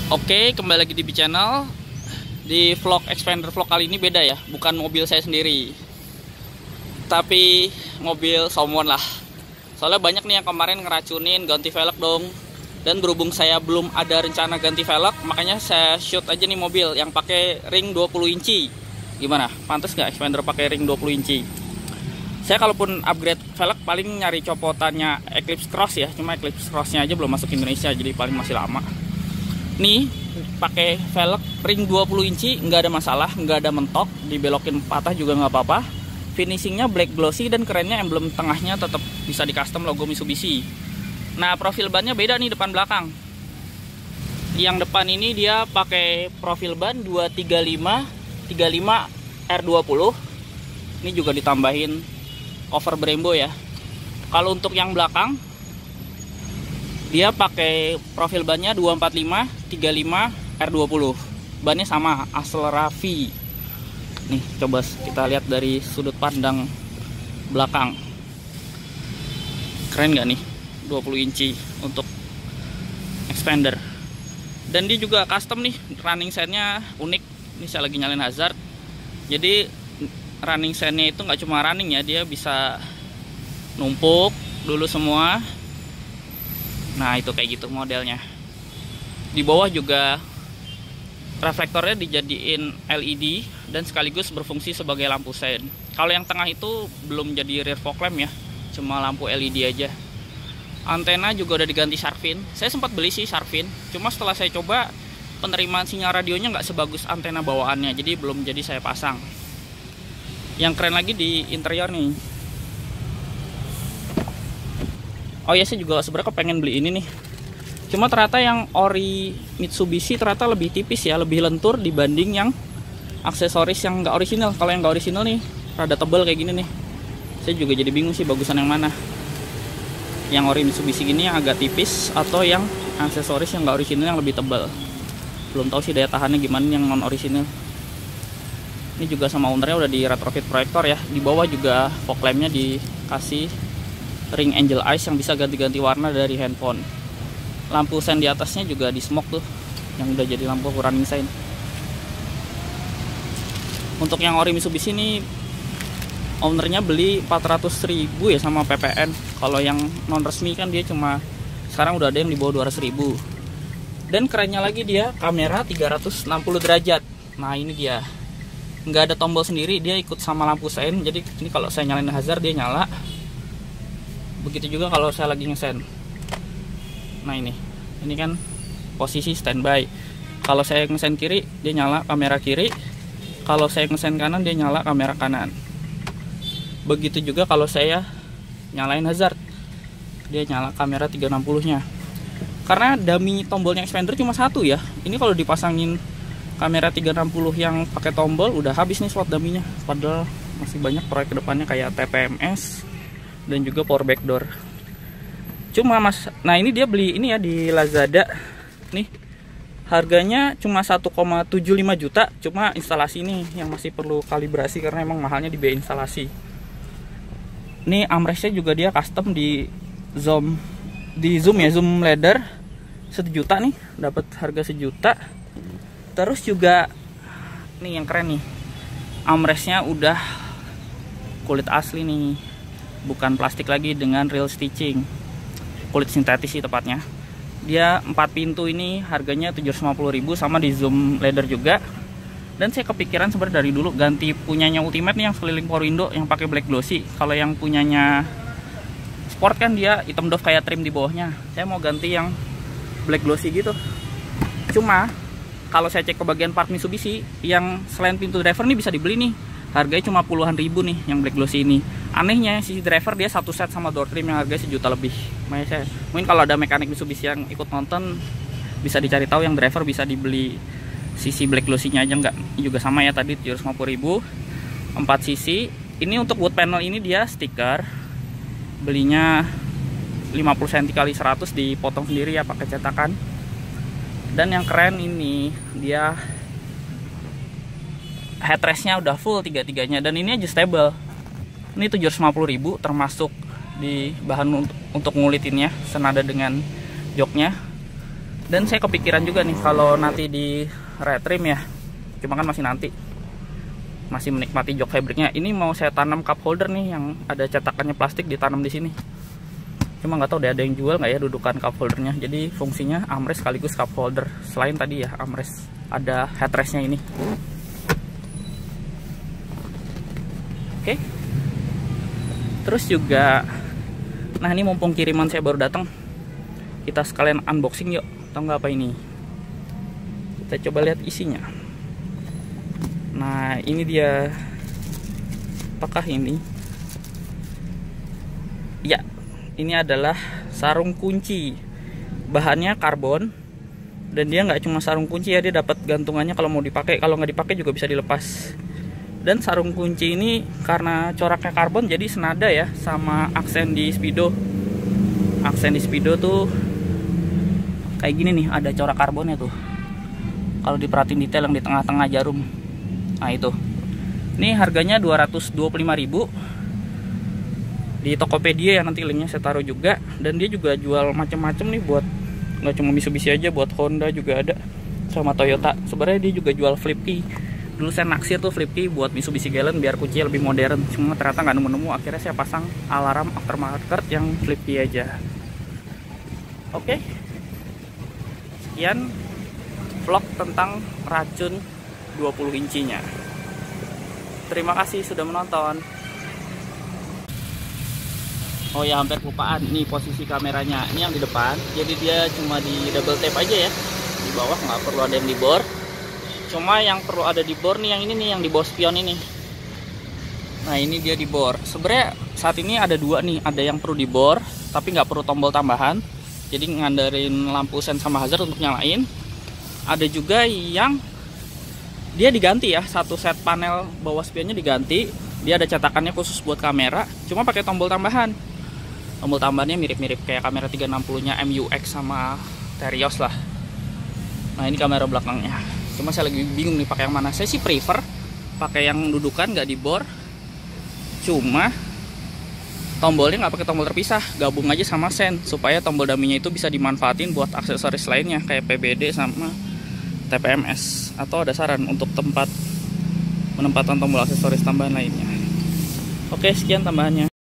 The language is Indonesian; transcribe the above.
Oke, kembali lagi di B Channel. Di vlog Xpander vlog kali ini beda ya, bukan mobil saya sendiri, tapi mobil someone lah. Soalnya banyak nih yang kemarin ngeracunin ganti velg dong. Dan berhubung saya belum ada rencana ganti velg, makanya saya shoot aja nih mobil yang pakai ring 20 inci. Gimana? Pantas nggak Xpander pakai ring 20 inci? Saya kalaupun upgrade velg paling nyari copotannya Eclipse Cross ya, cuma Eclipse Crossnya aja belum masuk Indonesia, jadi paling masih lama. Nih pakai velg ring 20 inci nggak ada masalah, nggak ada mentok, dibelokin patah juga nggak apa-apa. Finishingnya black glossy dan kerennya emblem tengahnya tetap bisa di custom logo Mitsubishi. Nah profil bannya beda nih depan belakang. Yang depan ini dia pakai profil ban 235 R20. Ini juga ditambahin cover Brembo ya. Kalau untuk yang belakang dia pakai profil bannya 245 R20. Bannya sama, Acelera V. Nih, coba kita lihat dari sudut pandang belakang. Keren nggak nih? 20 inci untuk Xpander. Dan dia juga custom nih, running sign-nya unik. Ini saya lagi nyalain hazard. Jadi running sign-nya itu nggak cuma running ya, dia bisa numpuk dulu semua. Nah itu kayak gitu modelnya. Di bawah juga reflektornya dijadiin LED dan sekaligus berfungsi sebagai lampu sein. Kalau yang tengah itu belum jadi rear fog lamp ya, cuma lampu LED aja. Antena juga udah diganti shark fin. Saya sempat beli sih shark fin, cuma setelah saya coba penerimaan sinyal radionya nggak sebagus antena bawaannya, jadi belum jadi saya pasang. Yang keren lagi di interior nih. Oh ya, saya juga sebenarnya pengen beli ini nih. Cuma ternyata yang ori Mitsubishi ternyata lebih tipis ya, lebih lentur dibanding yang aksesoris yang nggak original. Kalau yang nggak original nih rada tebal kayak gini nih. Saya juga jadi bingung sih bagusan yang mana. Yang ori Mitsubishi gini yang agak tipis atau yang aksesoris yang nggak original yang lebih tebal. Belum tahu sih daya tahannya gimana yang non original. Ini juga sama ownernya udah di retrofit proyektor ya. Di bawah juga fog lampnya dikasih ring angel eyes yang bisa ganti-ganti warna dari handphone. Lampu sein di atasnya juga di smoke tuh, yang udah jadi lampu running sign. Untuk yang ori Mitsubishi ini ownernya beli 400.000 ya sama PPN. Kalau yang non resmi kan dia cuma sekarang udah ada yang di bawah 200.000. Dan kerennya lagi dia kamera 360 derajat. Nah ini dia, nggak ada tombol sendiri, dia ikut sama lampu sein. Jadi ini kalau saya nyalain hazard dia nyala. Begitu juga kalau saya lagi ngesen. Nah ini kan posisi standby. Kalau saya ngesen kiri dia nyala kamera kiri, kalau saya ngesen kanan dia nyala kamera kanan. Begitu juga kalau saya nyalain hazard dia nyala kamera 360 nya. Karena dummy tombolnya Xpander cuma satu ya. Ini kalau dipasangin kamera 360 yang pakai tombol udah habis nih slot dummy-nya. Padahal masih banyak proyek kedepannya kayak TPMS dan juga power backdoor. Cuma nah ini dia beli ini ya di Lazada nih, harganya cuma 1,75 juta. Cuma instalasi nih yang masih perlu kalibrasi karena emang mahalnya di biaya instalasi. Nih armrestnya juga dia custom di zoom ya, zoom leather 1 juta nih, dapat harga 1 juta. Terus juga nih yang keren nih, armrestnya udah kulit asli nih, bukan plastik lagi dengan real stitching, kulit sintetis sih tepatnya. Dia 4 pintu ini harganya 750.000 sama di zoom leather juga. Dan saya kepikiran sebenarnya dari dulu ganti punyanya Ultimate nih yang sekeliling power window yang pakai black glossy. Kalau yang punyanya Sport kan dia hitam doff kayak trim di bawahnya. Saya mau ganti yang black glossy gitu. Cuma kalau saya cek ke bagian part Mitsubishi yang selain pintu driver nih bisa dibeli nih, harganya cuma puluhan ribu nih yang black glossy ini. Anehnya sisi driver dia satu set sama door trim yang harganya 1 juta lebih. Makanya mungkin kalau ada mekanik Mitsubishi yang ikut nonton bisa dicari tahu yang driver bisa dibeli sisi black glossy-nya aja enggak. Juga sama ya tadi 750.000 4 sisi. Ini untuk wood panel ini dia stiker. Belinya 50 cm kali 100 dipotong sendiri ya pakai cetakan. Dan yang keren ini dia headrestnya udah full tiga-tiganya dan ini adjustable. Ini 750.000 termasuk di bahan untuk ngulitinnya senada dengan joknya. Dan saya kepikiran juga nih kalau nanti di retrim ya, cuma kan masih nanti, masih menikmati jok fabriknya. Ini mau saya tanam cup holder nih yang ada cetakannya plastik, ditanam di sini. Cuma nggak tahu deh ada yang jual nggak ya dudukan cup holdernya. Jadi fungsinya armrest sekaligus cup holder. Selain tadi ya armrest, ada headrestnya ini. Oke. Terus juga, nah ini mumpung kiriman saya baru datang, kita sekalian unboxing yuk. Tahu nggak apa ini? Kita coba lihat isinya. Nah ini dia. Apakah ini? Ya, ini adalah sarung kunci. Bahannya karbon. Dan dia nggak cuma sarung kunci ya, dia dapat gantungannya kalau mau dipakai. Kalau nggak dipakai juga bisa dilepas. Dan sarung kunci ini karena coraknya karbon jadi senada ya sama aksen di Speedo. Aksen di Speedo tuh kayak gini nih, ada corak karbonnya tuh. Kalau diperhatiin detail yang di tengah-tengah jarum. Nah itu. Ini harganya 225.000 di Tokopedia ya, nanti linknya saya taruh juga. Dan dia juga jual macam-macam nih, buat nggak cuma Mitsubishi aja, buat Honda juga ada sama Toyota. Sebenarnya dia juga jual flip key. Dulu saya naksir tuh flip key buat Mitsubishi Galant biar kuncinya lebih modern. Cuma ternyata nggak nemu-nemu, akhirnya saya pasang alarm aftermarket yang flip key aja. Oke. Sekian vlog tentang racun 20 incinya. Terima kasih sudah menonton. Oh ya, hampir kelupaan. Ini posisi kameranya. Ini yang di depan. Jadi dia cuma di double tape aja ya. Di bawah nggak perlu ada yang di bor. Cuma yang perlu ada di bor nih yang ini nih, yang di bawah spion ini. Nah ini dia di bor. Sebenarnya saat ini ada dua nih. Ada yang perlu di bor, tapi nggak perlu tombol tambahan. Jadi ngandarin lampu sen sama hazard untuk nyalain. Ada juga yang dia diganti ya, satu set panel bawah spionnya diganti. Dia ada cetakannya khusus buat kamera, cuma pakai tombol tambahan. Tombol tambahannya mirip-mirip kayak kamera 360-nya MUX sama Terios lah. Nah ini kamera belakangnya. Cuma saya lagi bingung nih pakai yang mana. Saya sih prefer pakai yang dudukan nggak dibor. Cuma tombolnya nggak pakai tombol terpisah, gabung aja sama sen supaya tombol daminya itu bisa dimanfaatin buat aksesoris lainnya kayak PBD sama TPMS. Atau ada saran untuk tempat penempatan tombol aksesoris tambahan lainnya. Oke, sekian tambahannya.